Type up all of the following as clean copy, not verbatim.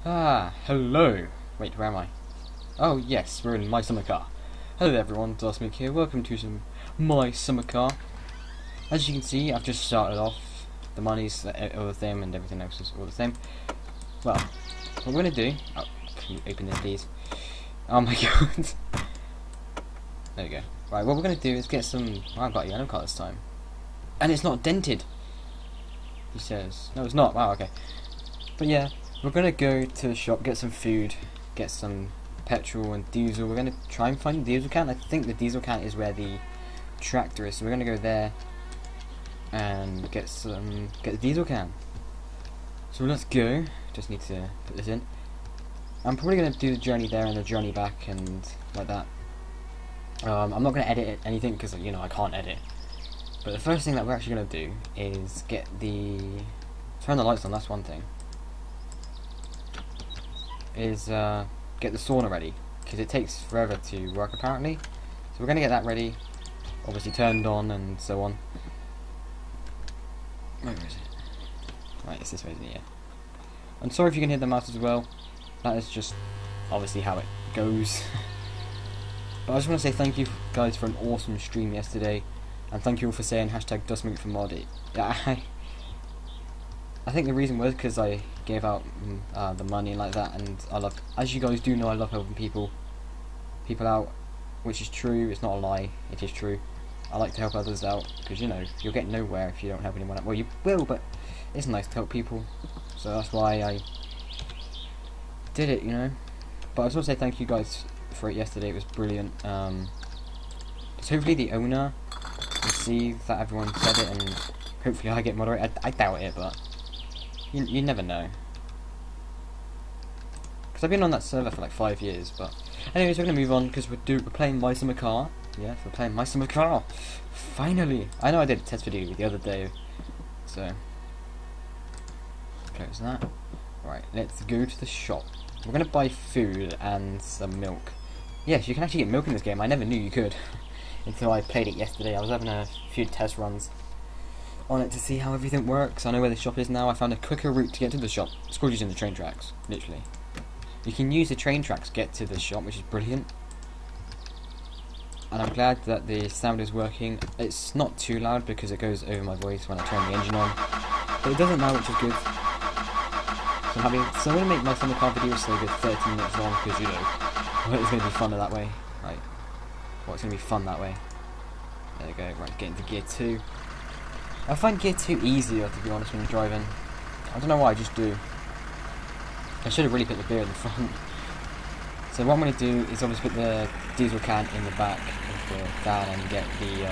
Ah, hello. Wait, where am I? Oh, yes, we're in My Summer Car. Hello there, everyone, Dustmick here. Welcome to some My Summer Car. As you can see, I've just started off. The money's all the same and everything else is all the same. Well, what we're going to do... Oh, can you open this, please? Oh my god. There we go. Right, what we're going to do is get some... Oh, I've got a yellow car this time. And it's not dented, he says. No, it's not. Wow, okay. But yeah, we're going to go to the shop, get some food, get some petrol and diesel. We're going to try and find the diesel can. I think the diesel can is where the tractor is, so we're going to go there and get the diesel can. So let's go. Just need to put this in. I'm probably going to do the journey there and the journey back and like that. I'm not going to edit anything because, you know, I can't edit. But the first thing that we're actually going to do is get the... Turn the lights on, that's one thing. Is get the sauna ready, because it takes forever to work apparently. So we're going to get that ready, obviously turned on and so on. Where is it? Right, it's this way, isn't it? Yeah. I'm sorry if you can hear the mouse as well. That is just obviously how it goes. But I just want to say thank you guys for an awesome stream yesterday. And thank you all for saying hashtag Dustmick for mod. I think the reason was because I gave out the money and like that, and I love, as you guys do know, I love helping people out, which is true. It's not a lie. It is true. I like to help others out because, you know, you'll get nowhere if you don't help anyone out. Well, you will, but it's nice to help people. So that's why I did it, you know. But I just want to say thank you guys for it yesterday. It was brilliant. So hopefully the owner can see that everyone said it, and hopefully I get moderated. I doubt it, but you never know. Because I've been on that server for like 5 years, but anyways, we're gonna move on because we're playing My Summer Car. Yes, we're playing My Summer Car. Finally, I know I did a test video the other day, so close that. Right, let's go to the shop. We're gonna buy food and some milk. Yes, you can actually get milk in this game. I never knew you could until I played it yesterday. I was having a few test runs on it to see how everything works. I know where the shop is now. I found a quicker route to get to the shop. It's called using the train tracks, literally. You can use the train tracks to get to the shop, which is brilliant. And I'm glad that the sound is working. It's not too loud because it goes over my voice when I turn the engine on. But it doesn't now, which is good. So I'm going to make my Summer Car video so good 13 minutes long because, you know, it's going to be funner that way. Right. Well, it's going to be fun that way. There we go. Right, get into gear 2. I find gear 2 easier, to be honest, when you're driving. I don't know why, I just do. I should have really put the beer in the front. So what I'm going to do is obviously put the diesel can in the back of the van and get the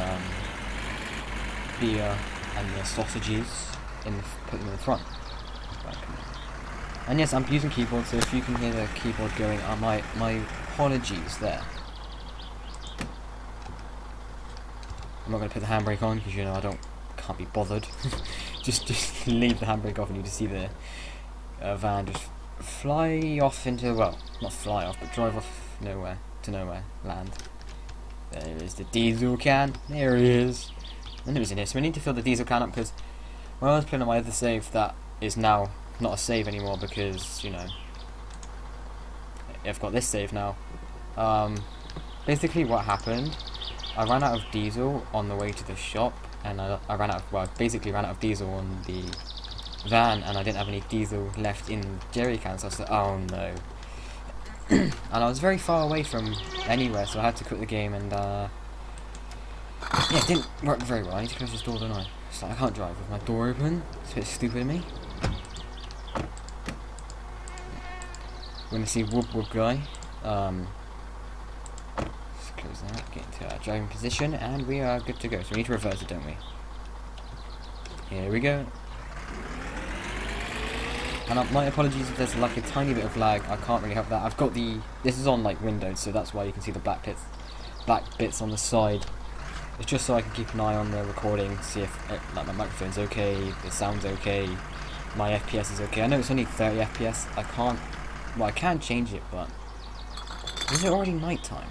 beer and the sausages put them in the front. Right, come on. And yes, I'm using keyboard, so if you can hear the keyboard going, my apologies there. I'm not going to put the handbrake on because, you know, can't be bothered. just leave the handbrake off and you just see the van just fly off into, well, not fly off, but drive off nowhere to nowhere land. There is the diesel can. There it is. And it was in here, so we need to fill the diesel can up because when I was playing on my other save, that is now not a save anymore because, you know, I've got this save now. Basically what happened, I ran out of diesel on the way to the shop, and I basically ran out of diesel on the van, and I didn't have any diesel left in jerry cans, so I was like, oh no. And I was very far away from anywhere, so I had to quit the game, and yeah, it didn't work very well. I need to close this door, don't I? So I can't drive with my door open. It's a bit stupid of me. We're gonna see Whoop Whoop Guy. Let's close that, get into our driving position, and we are good to go. So we need to reverse it, don't we? Here we go. And my apologies if there's like a tiny bit of lag. I can't really help that. I've got this is on like Windows, so that's why you can see the black bits on the side. It's just so I can keep an eye on the recording, see if like my microphone's okay, the sound's okay, my FPS is okay. I know it's only 30 FPS. I can change it, but is it already night time?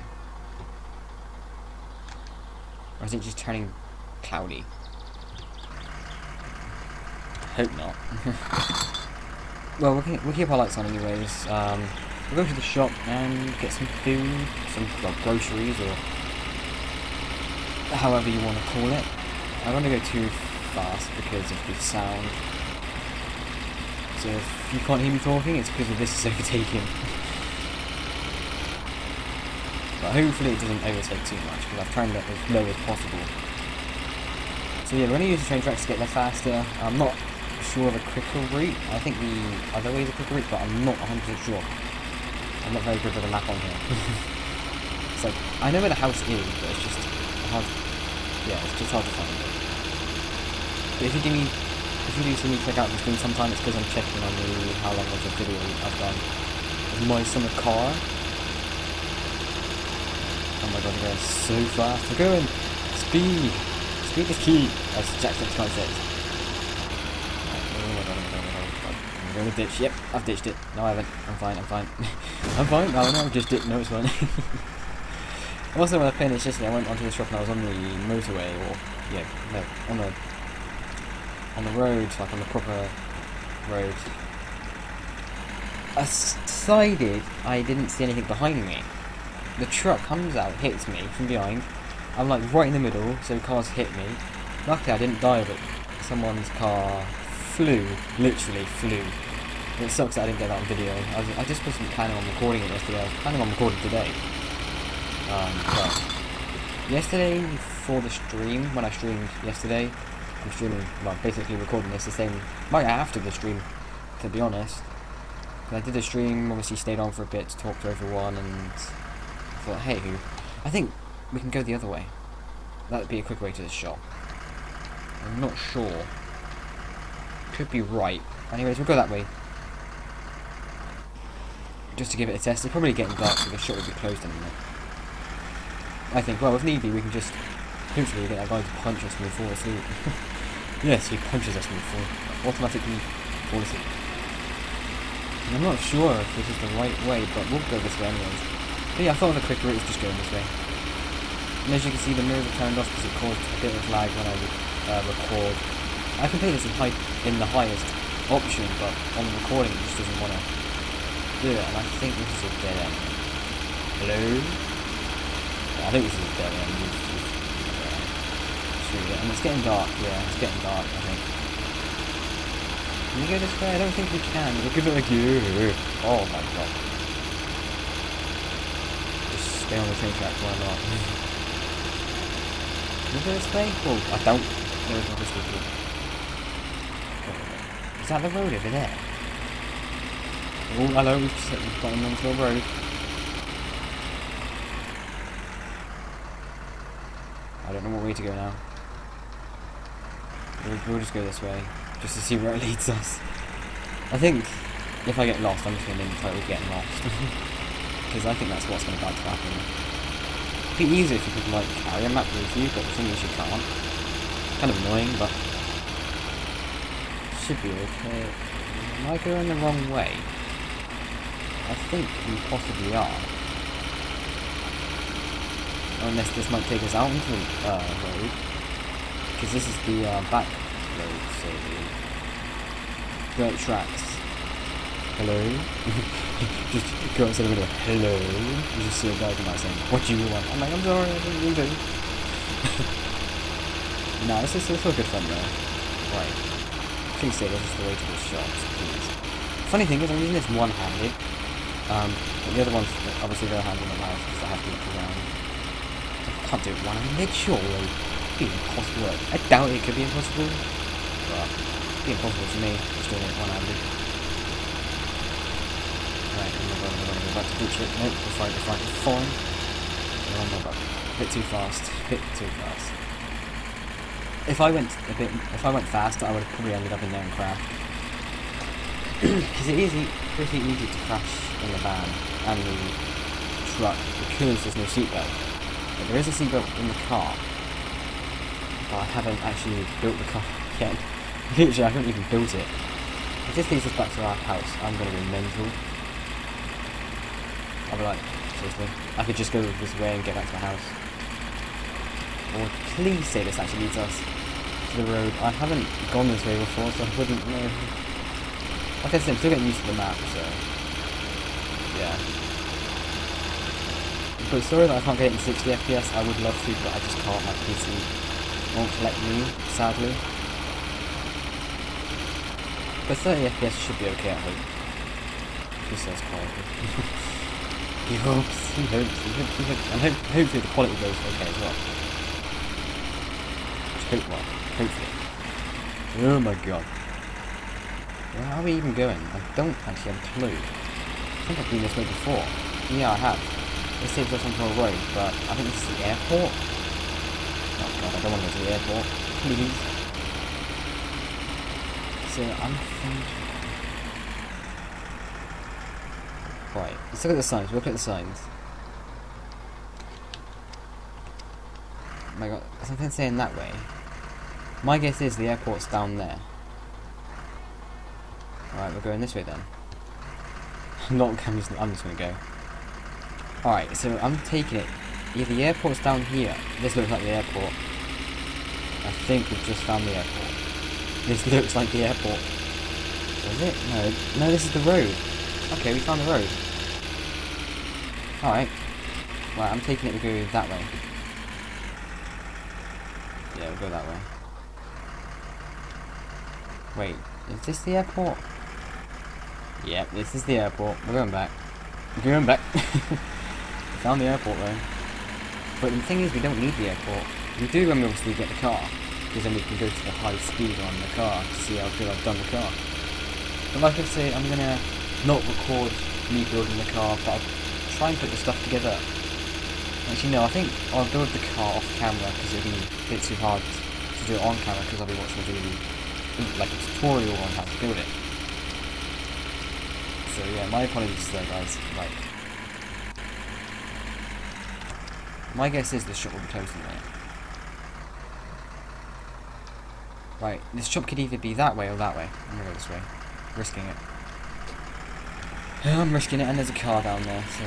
Or is it just turning cloudy? Hope not. Well, we'll keep our lights on anyways. We'll go to the shop and get some food, some groceries, or however you want to call it. I don't want to go too fast because of the sound. So if you can't hear me talking, it's because of this is overtaking. But hopefully it doesn't overtake too much, because I've turned it as low as possible. So yeah, we're going to use the train tracks to get there faster. I'm not sure of a quicker route. I think the other way is a quicker route, but I'm not 100% sure. I'm not very good with the map on here. It's like, I know where the house is, but it's just hard. Yeah, it's just hard to find it. But if you do see me check out the screen sometime, it's because I'm checking on how long was the video I've done with my summer car. Oh my god, they're going so fast. We're going! Speed! Speed is key! As Jacksepticeye says. Oh my god, I'm going to ditch. Yep, I've ditched it. No, I haven't. I'm fine, I'm fine. I'm fine. No, I've just ditched. No, it's fine. Also, when I finished yesterday, I went onto the shop and I was on the motorway, or, yeah, no, on the road, like on the proper road. I decided I didn't see anything behind me. The truck comes out, hits me from behind. I'm like right in the middle, so cars hit me. Luckily I didn't die, but someone's car flew, literally flew. It sucks that I didn't get that on video. I just wasn't planning on recording it yesterday. I was planning on recording today. But yesterday, for the stream, when I streamed yesterday, I'm streaming, well, basically recording this the same, right after the stream, to be honest. I did the stream, obviously stayed on for a bit to talk to everyone, and thought, hey, I think we can go the other way. That would be a quick way to the shop. I'm not sure. Could be right. Anyways, we'll go that way. Just to give it a test. It's probably getting dark, so the shop will be closed in a minute. I think, well, if need be, we can just hopefully get that guy to punch us when we fall asleep. Yes, he punches us when we fall. Automatically fall asleep. And I'm not sure if this is the right way, but we'll go this way anyways. But yeah, I thought the quick route was just going this way. And as you can see, the mirrors are turned off because it caused a bit of lag when I record. I can play this in the highest option, but on the recording it just doesn't want to do it. And I think this is a dead end. Hello? Yeah, I think this is a dead end. And it's getting dark, yeah, it's getting dark, I think. Can we go this way? I don't think we can. We'll give it a go. Oh my god. Just stay on the train track, why not? Can we go this way? Oh, I don't. There is no this way. Is that the road over there? Oh, hello, we've got a non-slow road. I don't know what way to go now. We'll just go this way, just to see where it leads us. I think, if I get lost, I'm just going to name the title Getting Lost. Because I think that's what's going to happen. It'd be easier if you could, like, carry a map with you, but the thing is you can't. Kind of annoying, but should be okay. Am I going the wrong way? I think we possibly are. Unless this might take us out into the road. Because this is the back road, so the dirt tracks. Hello? Just go outside the window. Hello? You just see a guy come out saying, what do you want? I'm like, I'm sorry, I didn't mean to. Nah, this is still good fun though. Right. Please say this is the way to the shops, please. Funny thing is, I'm using this one-handed. But the other one's obviously the other hand in the mouse because I have to look around. I can't do it one-handed, surely. It'd be impossible. I doubt it could be impossible. But it'd be impossible for me, just doing it one-handed. Right, we're about to ditch it. Nope, we're fine. Oh my god. A bit too fast. If I went faster, I would have probably ended up in there and crashed. Because it is pretty easy to crash in the van and the truck because there's no seatbelt. But there is a seatbelt in the car. But I haven't actually built the car yet. Literally, I haven't even built it. If this leads us back to our house, I'm going to go mental. I'll be like, seriously, I could just go this way and get back to my house. Or please say this actually leads us to the road. I haven't gone this way before, so I wouldn't know. Like I said, I'm still getting used to the map, so yeah. But sorry that I can't get it in 60 FPS. I would love to, but I just can't. My PC won't let me, sadly. But 30 FPS should be okay, I hope. He says quietly. he hopes, and hopefully the quality goes okay as well. Just hopefully. Oh my god. Where are we even going? I don't actually have a clue. I think I've been this way before. Yeah, I have. It saves us onto a road, but I think this is the airport. Oh god, I don't want to go to the airport. Please. So I'm thinking... Right, let's look at the signs. We'll look at the signs. Oh my god, something saying that way. My guess is the airport's down there. Alright, we're going this way then. I'm just gonna go. Alright, so I'm taking it. Either the airport's down here. This looks like the airport. I think we've just found the airport. This looks like the airport. Is it? No, this is the road. Okay, we found the road. Alright. Right, I'm taking it to go that way. Yeah, we'll go that way. Wait, is this the airport? Yep, this is the airport. We're going back. We're going back. We found the airport though. But the thing is, we don't need the airport. We do when we obviously get the car, because then we can go to the high speed on the car to see how good I've done the car. But like I say, I'm gonna not record me building the car, but I'll try and put the stuff together. Actually no, I think I'll build the car off camera because it'll be a bit too hard to do it on camera because I'll be watching a video, like a tutorial on how to build it. So yeah, my apologies there guys. Like, my guess is this shop will be closed in a minute. Right, this shop could either be that way or that way. I'm gonna go this way. Risking it. I'm risking it, and there's a car down there, so...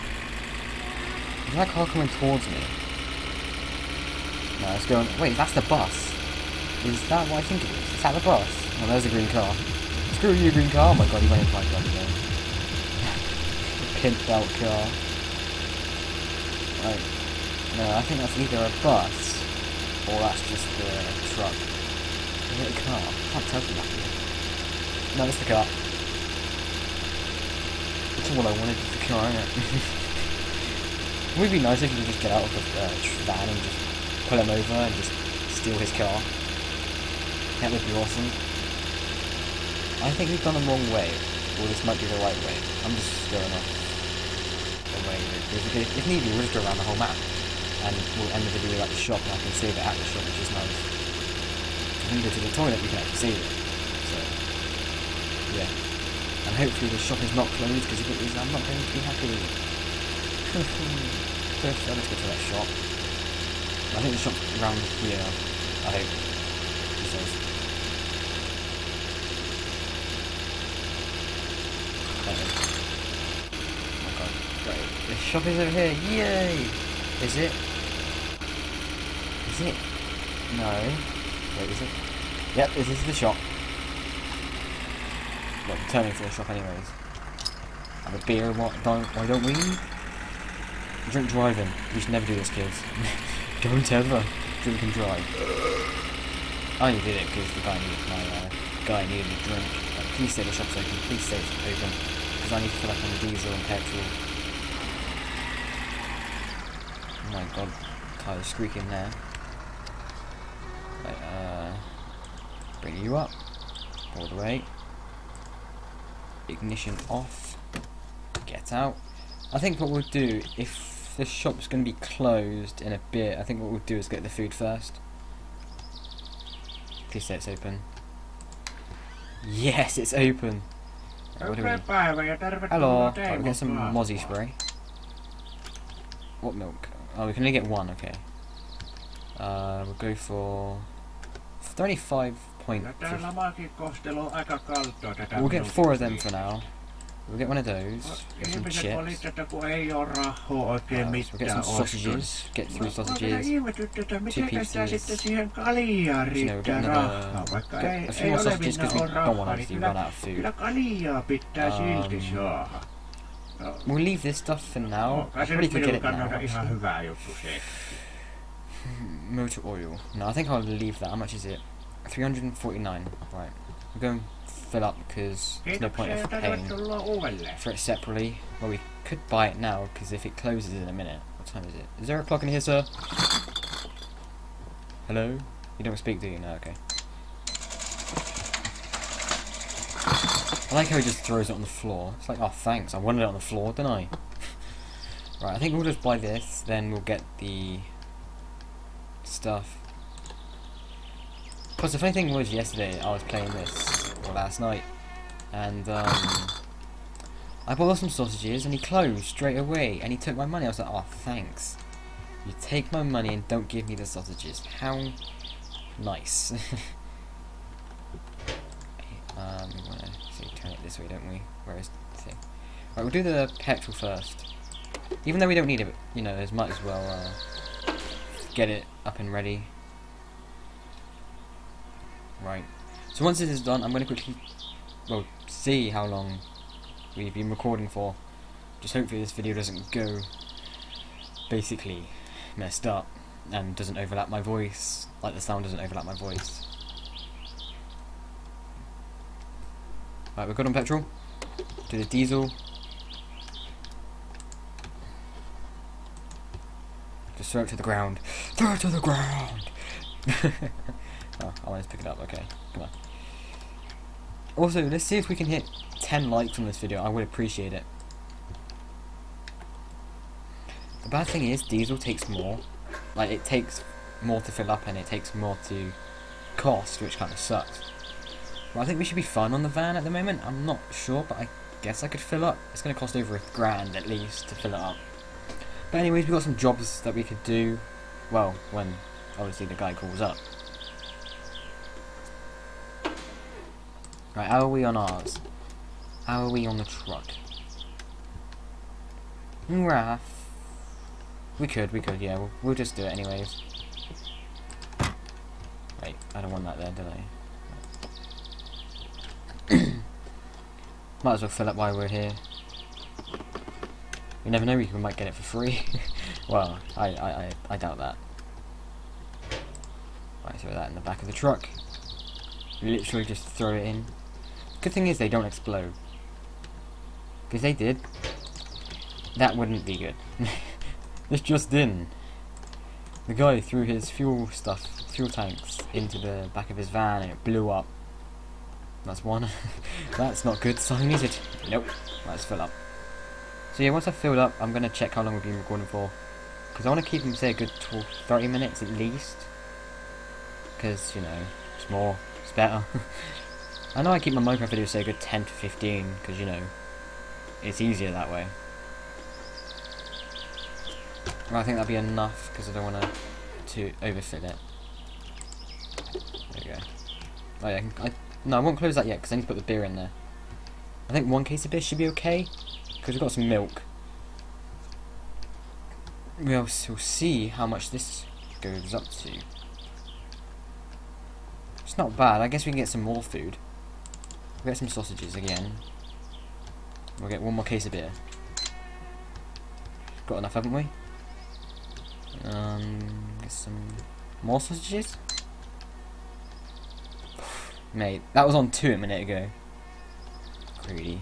Is that car coming towards me? No, it's going... Wait, that's the bus. Is that what I think it is? Is that the bus? Oh, there's a green car. Screw you, green car! Oh my god, he went into my gun again. Pimped out car. Right. No, I think that's either a bus, or that's just the truck. Is it a car? I can't tell from that here. No, it's the car. That's all I wanted, is the car, innit? It would be nice if you could just get out of the van and just pull him over and just steal his car. That would be awesome. I think we've gone the wrong way, or this might be the right way. I'm just going off the way. If need be, we'll just go around the whole map. And we'll end the video at the shop, and I can save it at the shop, which is nice. When you go to the toilet, you can actually save it. So, yeah. And hopefully the shop is not closed, because if it is, I'm not going to be happy. First, let's go to that shop. I think the shop's around here, I hope. It says. Oh my god, great. The shop is over here, yay! Is it? Is it? No. Wait, is it? Yep, this is the shop. Well, we're turning to the shop anyways. Have a beer, why don't we? Drink driving. We should never do this, kids. Don't ever drink and drive. I only did it because the guy needed a drink. Like, please say the shop's open, please say it's open. Because I need to fill up on diesel and petrol. Oh my god, tyres squeaking there. Right, bring you up. All the way. Ignition off. Get out. I think what we'll do, if the shop's going to be closed in a bit, I think what we'll do is get the food first. Please say it's open. Yes, it's open. Right, what do we... Hello. Right, we'll get some Mozzie spray. What milk? Oh, we can only get one, okay. We'll go for 35 point... We'll get 4 of them for now. We'll get one of those. Get some chips. We'll get some sausages. Get 3 sausages. 2 pizzas. You know, we'll get a few more sausages because we don't want to obviously run out of food. We'll leave this stuff for now. I probably could get it now. Motor oil. No, I think I'll leave that. How much is it? 349. Right. We're going to fill up because there's no point of paying for it separately. Well, we could buy it now because if it closes in a minute. What time is it? Is there a clock in here, sir? Hello? You don't speak, do you? No, okay. I like how he just throws it on the floor. It's like, oh, thanks. I wanted it on the floor, didn't I? Right, I think we'll just buy this. Then we'll get the stuff. Because the funny thing was, yesterday I was playing this, or last night, and I bought some sausages and he closed straight away and he took my money. I was like, oh, thanks. You take my money and don't give me the sausages. How nice. We want to turn it this way, don't we? Where is the thing? Right, we'll do the petrol first. Even though we don't need it, you know, as might as well get it up and ready. Right. So once this is done, I'm going to quickly, well, see how long we've been recording for. Just hopefully this video doesn't go basically messed up and doesn't overlap my voice, like the sound doesn't overlap my voice. Right, we're good on petrol. Do the diesel. Just throw it to the ground. Throw it to the ground! Oh, I wanted to pick it up, okay. Come on. Also, let's see if we can hit 10 likes on this video. I would appreciate it. The bad thing is, diesel takes more. Like, it takes more to fill up and it takes more to cost, which kind of sucks. But I think we should be fine on the van at the moment. I'm not sure, but I guess I could fill up. It's going to cost over $1,000 at least to fill it up. But anyways, we've got some jobs that we could do. Well, when obviously the guy calls up. Right, how are we on ours? How are we on the truck? Right. We could, yeah, we'll just do it anyways. Wait, I don't want that there, did I? Might as well fill up while we're here. You never know, we might get it for free. Well, I doubt that. Right, throw that in the back of the truck. Literally just throw it in. Good thing is they don't explode. Because they did, that wouldn't be good. This just didn't. The guy threw his fuel tanks into the back of his van and it blew up. That's one. That's not good sign, is it? Nope. Let's fill up. So yeah, once I've filled up, I'm going to check how long we've been recording for. Because I want to keep them, say, a good 30 minutes at least. Because, you know, it's more, it's better. I know I keep my Minecraft videos, say, a good 10 to 15. Because, you know, it's easier that way. Well, I think that'll be enough, because I don't want to overfill it. There we go. Oh yeah, no, I won't close that yet, because I need to put the beer in there. I think 1 case of beer should be okay, because we've got some milk. We'll see how much this goes up to. It's not bad. I guess we can get some more food. We'll get some sausages again. We'll get 1 more case of beer. Got enough, haven't we? Get some more sausages. Mate, that was on 2 a minute ago. Greedy.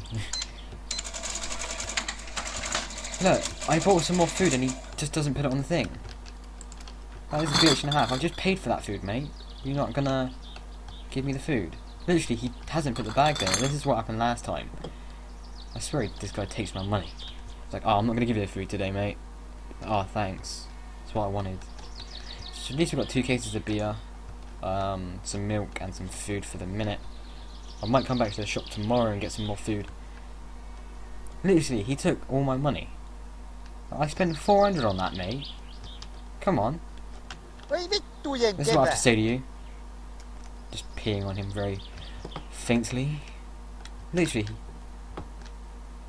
Look, I bought some more food and he just doesn't put it on the thing. That is a bitch and a half. I just paid for that food, mate. You're not gonna give me the food. Literally, he hasn't put the bag there. This is what happened last time. I swear this guy takes my money. It's like, oh, I'm not gonna give you the food today, mate. Oh, thanks. That's what I wanted. So at least we've got 2 cases of beer. Some milk and some food for the minute. I might come back to the shop tomorrow and get some more food. Literally, he took all my money. I spent 400 on that, mate. Come on. This is what I have to say to you. Just peeing on him very faintly. Literally.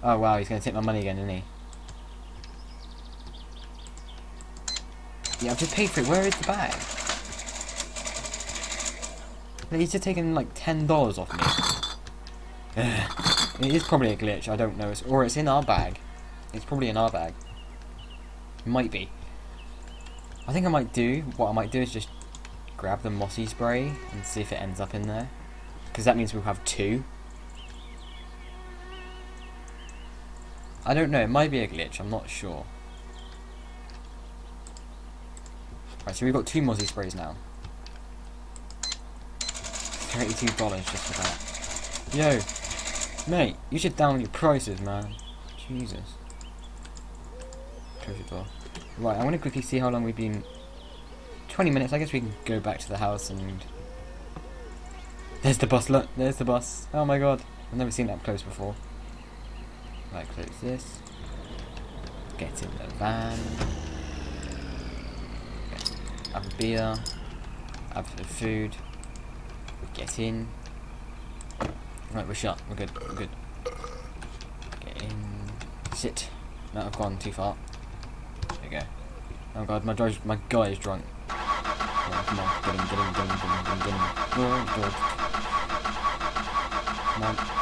Oh wow, he's going to take my money again, isn't he? Yeah, I've just paid for it. Where is the bag? He's just taken like $10 off me. It is probably a glitch, I don't know. Or it's in our bag. It's probably in our bag. It might be. I think what I might do is just grab the mossy spray and see if it ends up in there. Because that means we'll have 2. I don't know, it might be a glitch, I'm not sure. Right, so we've got 2 mossy sprays now. $32 just for that. Yo, mate, you should down your prices, man. Jesus. Close your door. Right, I want to quickly see how long we've been. 20 minutes, I guess we can go back to the house and... There's the bus, look, there's the bus. Oh my god, I've never seen that up close before. Right, close this. Get in the van. Have a beer. Have the food. Get in. Right, we're shut. We're good. We're good. Get in. Sit. No, I've gone too far. There we go. Oh god, my guy is drunk. Yeah, come on, get in. Oh god. Come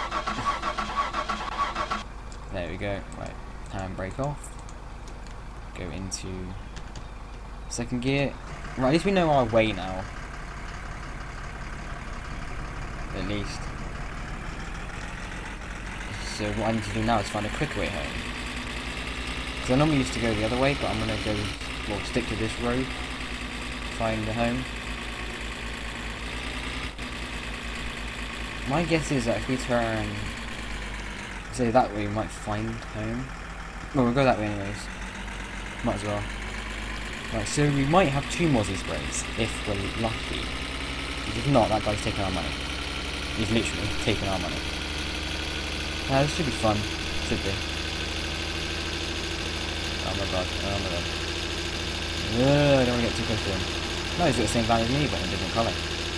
on. There we go. Right, handbrake off. Go into second gear. Right, at least we know our way now. At least. So what I need to do now is find a quick way home. Because I normally used to go the other way, but I'm going to go, well, stick to this road. Find the home. My guess is that if we turn, say that way, we might find home. Well, we'll go that way anyways. Might as well. Right, so we might have 2 mossy sprays, if we're lucky. If not, that guy's taking our money. He's literally taking our money. This should be fun. Should be. Oh my god, oh my god. I don't want to get too close to him. No, he's got the same van as me, but in a different colour.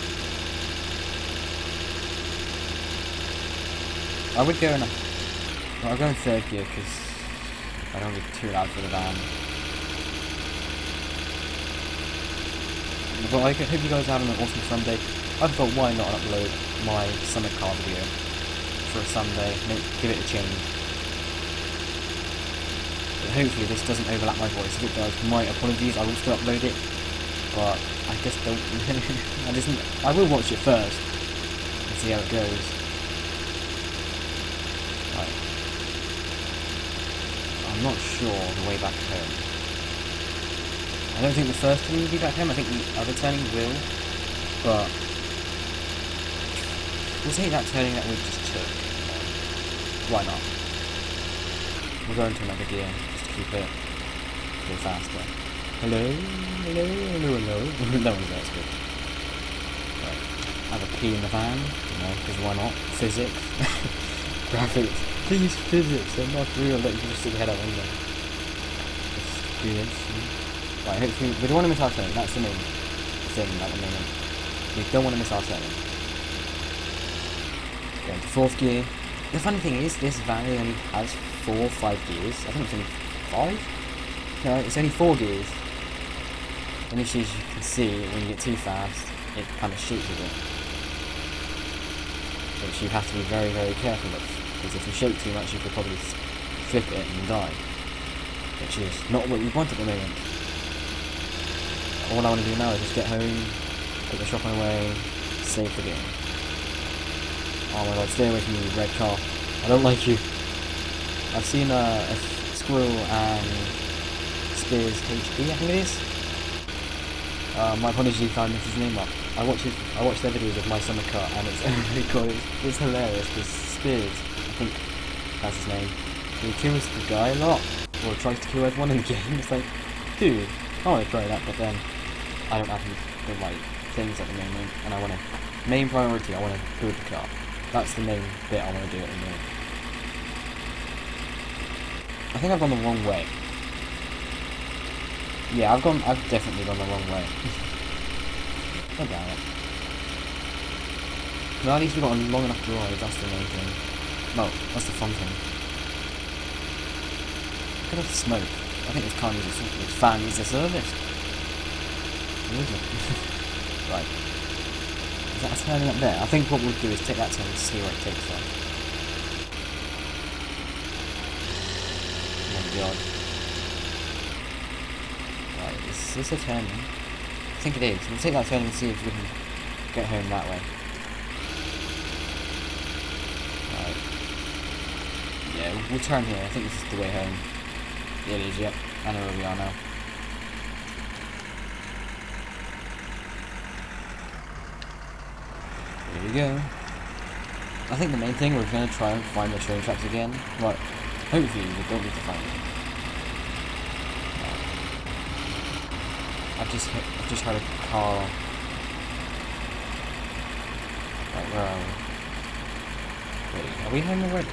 I would go in a... Well, I'll go in 3rd gear, because I don't want to be too loud for the van. Well, I hope you guys are having an awesome Sunday. I thought, why not upload my summer car video for a Sunday, give it a change. But hopefully this doesn't overlap my voice. If it does, my apologies, I will still upload it. But I just don't I will watch it first and see how it goes. Right. I'm not sure the way back home. I don't think the first turning will be back home, I think the other turning will, but we'll take that turning that we just took. Why not? We'll go into another gear, just to keep it a bit faster. Hello? Hello? Hello? Hello? No one's there, it's good. Right. Have a pee in the van, you know, because why not? Physics. Graphics. These physics are not real, that you can just stick your head out anyway. Just do this. Right, hopefully, we don't want to miss our turn, that's the main thing at the moment. We don't want to miss our turn. Go into 4th gear. The funny thing is, this van only has 4 or 5 gears. I think it's only 5? No, it's only 4 gears. And as you can see, when you get too fast, it kind of shakes a bit. Which you have to be very, very careful of. Because if you shake too much, you could probably flip it and die. Which is not what you want at the moment. All I want to do now is just get home, put the shotgun away, save the game. Oh my god, stay away from me, you red car. I don't like you. I've seen a Squirrel and Spears HD, I think it is. My apologies if I messed his name up. I watch their videos of my summer car, and it's oh my god, it's hilarious because Spears, I think that's his name, he kills the guy a lot, or tries to kill everyone in the game. It's like, dude, I want to try that, but then I don't have the right things at the moment, and I want to, main priority, I want to build the car. That's the main bit I want to do at the moment. I think I've gone the wrong way. Yeah, I've definitely gone the wrong way. No doubt it. Well, at least we've got a long enough drive, that's the main thing. Well, that's the fun thing. Look at the smoke. I think this car needs this fan needs a service. Where is it? Right. Is that a turning up there? I think what we'll do is take that turn and see where it takes us. Oh my god. Right, is this a turn? I think it is. We'll take that turn and see if we can get home that way. Right. Yeah, we'll turn here. I think this is the way home. Yeah, it is, yep. I know where we are now. Here we go. I think the main thing, we're going to try and find the train tracks again. Right. Hopefully we don't need to find them. I've just heard a car. Right, where are we? Wait, are we home already?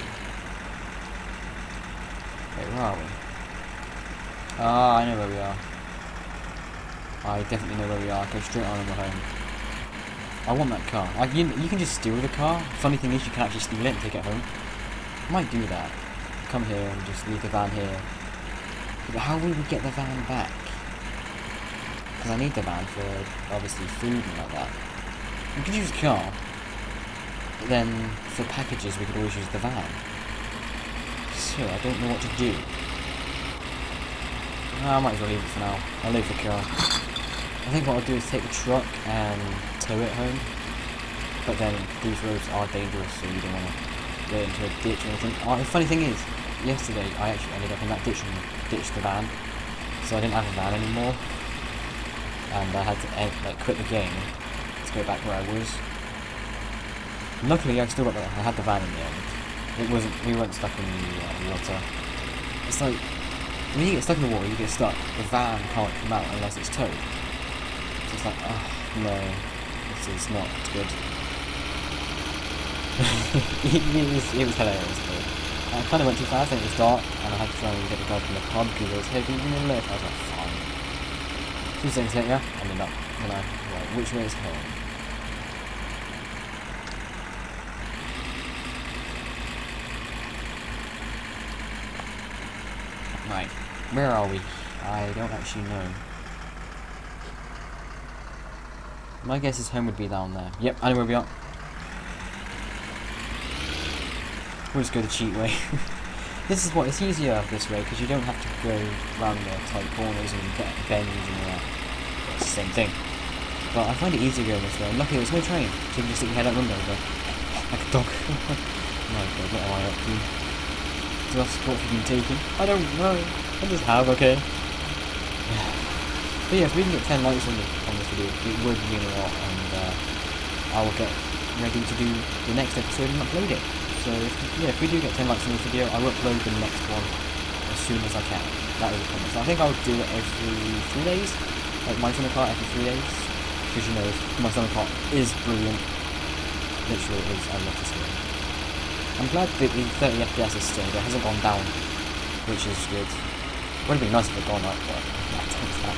Wait, where are we? Ah, I know where we are. I definitely know where we are. Go straight on and we're home. I want that car. Like, you can just steal the car. Funny thing is, you can actually steal it and take it home. I might do that. Come here and just leave the van here. But how will we get the van back? Because I need the van for, obviously, food and like that. We could use the car. But then, for packages, we could always use the van. So, I don't know what to do. I might as well leave it for now. I'll leave the car. I think what I'll do is take the truck and tow it home. But then these roads are dangerous, so you don't want to go into a ditch or anything. Oh, the funny thing is, yesterday I actually ended up in that ditch and ditched the van. So I didn't have a van anymore. And I had to quit the game to go back where I was. Luckily I still got I had the van in the end. We weren't stuck in the water. It's like, when you get stuck in the water, you get stuck. The van can't come out unless it's towed. So it's like, oh no, this is not good. it was hilarious, but I kind of went too fast and it was dark, and I had to try and get the guy from the pub because I was hoping he would lift. I was like, fine. 2 seconds later, I ended up, right, which way is home? Right, where are we? I don't actually know. My guess is home would be down there. Yep, I know where we are. We'll just go the cheat way. This is what, it's easier this way because you don't have to go around the tight corners and bends and all that. It's the same thing. But I find it easier going this way. And luckily there's no train, so you can just stick your head out the window and go like a dog. Oh my god, what am I up to? Do I support for being taken? I don't know. I just have, okay. But yeah, if we can get 10 likes on this video, it would mean a lot, and I will get ready to do the next episode and upload it. So if we do get 10 likes on this video, I will upload the next one as soon as I can. That is a promise. I think I would do it every 3 days, like My Summer Car every 3 days, because you know, My Summer Car is brilliant. Literally, it is. I love this game. I'm glad that the 30 FPS is stayed. It hasn't gone down, which is good. Would have been nice if it had gone up, but I don't that.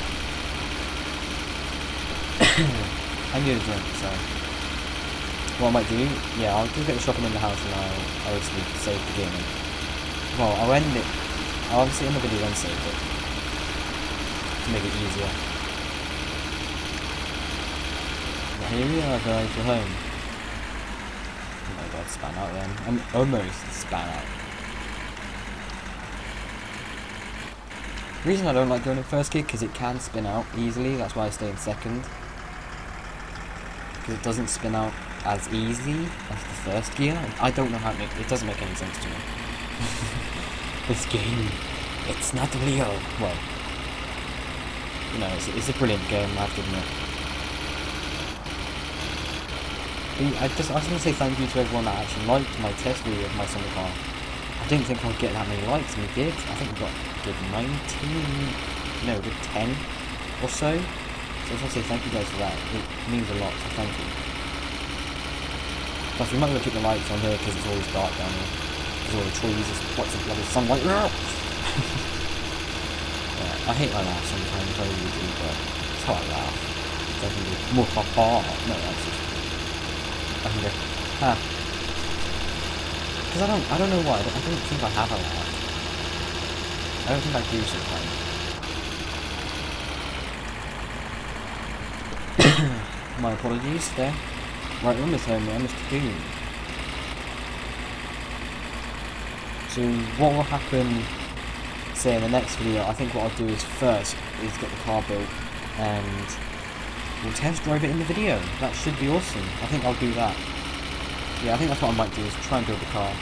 I need a drink, so what I might do, yeah, I'll just get the shotgun in the house and I'll obviously save the game. Well, I'll end it. I'll obviously end the video and save it to make it easier. But here we are, guys. We're home. Oh my god, span out then. I'm almost span out. The reason I don't like going in first gear because it can spin out easily. That's why I stay in second. Because it doesn't spin out as easy as the first gear. I don't know how it doesn't make any sense to me. This game, it's not real. Well, you know, it's a brilliant game, I have to admit. I just want to say thank you to everyone that actually liked my test video of My Summer Car. I didn't think I'd get that many likes, and we did. I think we got good 10 or so. So I just want to say thank you guys for that. It means a lot, so thank you. Plus, we might want to keep the lights on here because it's always dark down here. There's all the trees, there's lots of bloody sunlight. Yeah, I hate my laugh sometimes, I really do, but it's how I laugh. It doesn't do more ha ha. No, that's just. I can go, ha. Because I don't know why, I don't think I have a laugh. I don't think I do sometimes. My apologies there. Right, we're almost home, we're almost home. So what will happen, say in the next video, I think what I'll do is first is get the car built and we'll test drive it in the video. That should be awesome. I think I'll do that. Yeah, I think that's what I might do, is try and build the car.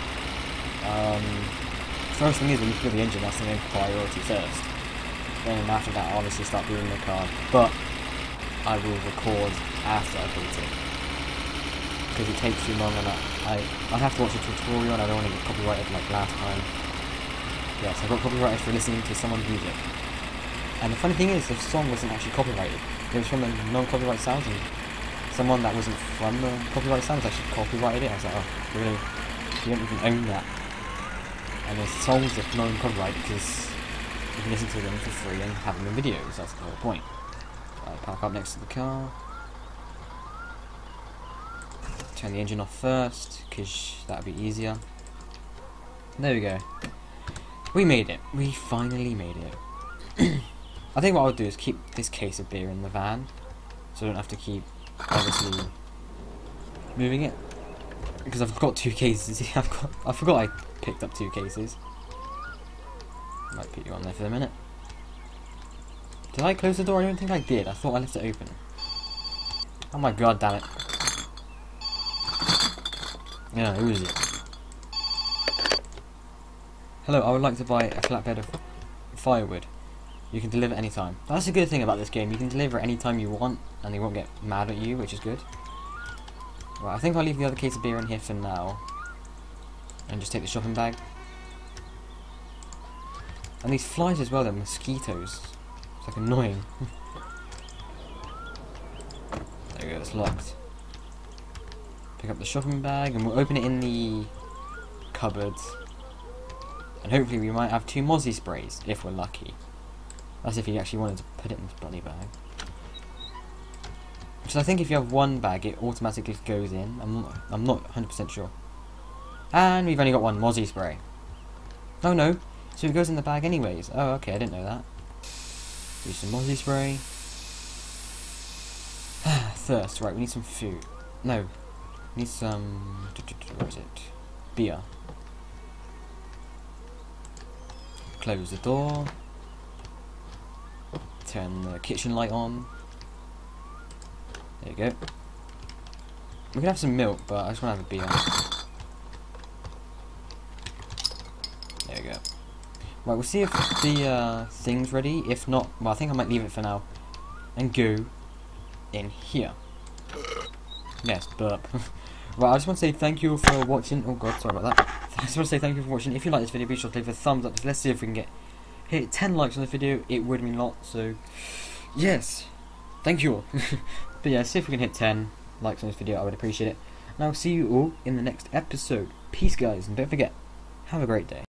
First thing is we need to build the engine, that's the main priority first. Then after that I'll obviously start building the car, but I will record after I built it. Because it takes too long and I have to watch a tutorial and I don't want to get copyrighted like last time. Yes, I got copyrighted for listening to someone's music. And the funny thing is, the song wasn't actually copyrighted. It was from the non-copyright sounds, and someone that wasn't from the copyright sounds actually copyrighted it. I was like, oh, really? You don't even own that. And the songs are non-copyright because you can listen to them for free and have them in videos. That's the whole point. Right, park up next to the car. Turn the engine off first, because that would be easier. There we go. We made it. We finally made it. I think what I'll do is keep this case of beer in the van, so I don't have to keep, obviously, moving it. Because I've got 2 cases. I forgot I picked up 2 cases. Might put you on there for a minute. Did I close the door? I don't think I did. I thought I left it open. Oh my god, damn it. Yeah, who is it? Hello, I would like to buy a flatbed of firewood. You can deliver anytime. That's a good thing about this game. You can deliver anytime you want, and they won't get mad at you, which is good. Right, I think I'll leave the other case of beer in here for now. And just take the shopping bag. And these flies as well, they're mosquitoes. It's like annoying. There we go, it's locked. Pick up the shopping bag and we'll open it in the cupboard. And hopefully we might have 2 Mozzie sprays, if we're lucky. That's if you actually wanted to put it in this bloody bag. Which I think if you have 1 bag, it automatically goes in. I'm not 100% sure. And we've only got 1 Mozzie spray. Oh no, so it goes in the bag anyways. Oh okay, I didn't know that. Use some Mozzie spray. Thirst, right, we need some food. No, we need some... Where is it? Beer. Close the door. Turn the kitchen light on. There you go. We can have some milk, but I just want to have a beer. There we go. Right, we'll see if the thing's ready. If not, well, I think I might leave it for now. And go in here. Yes, burp. Right, I just want to say thank you for watching. Oh god, sorry about that. I just want to say thank you for watching. If you like this video, be sure to leave a thumbs up. Let's see if we can hit 10 likes on this video. It would mean a lot, so yes. Thank you all. But yeah, see if we can hit 10 likes on this video. I would appreciate it. And I'll see you all in the next episode. Peace, guys, and don't forget, have a great day.